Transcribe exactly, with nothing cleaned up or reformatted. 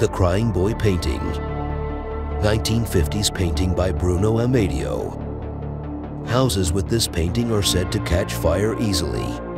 The Crying Boy Painting. nineteen fifties painting by Bruno Amadio. Houses with this painting are said to catch fire easily.